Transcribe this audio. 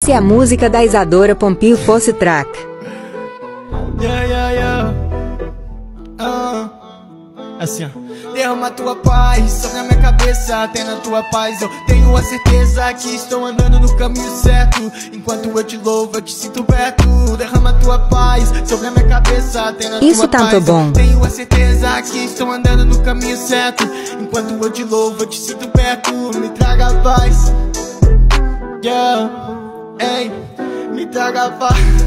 Se a música da Isadora Pompil fosse track. Assim, ó. Derrama tua paz sobre a minha cabeça, tem na tua paz. Eu tenho a certeza que estou andando no caminho certo. Enquanto eu te louvo, eu te sinto perto. Derrama tua paz sobre a minha cabeça, tem na Isso tua tanto paz. bom. Eu tenho a certeza que estou andando no caminho certo. Enquanto eu te louvo, eu te sinto perto. Me traga paz, yeah, ei, me traga paz.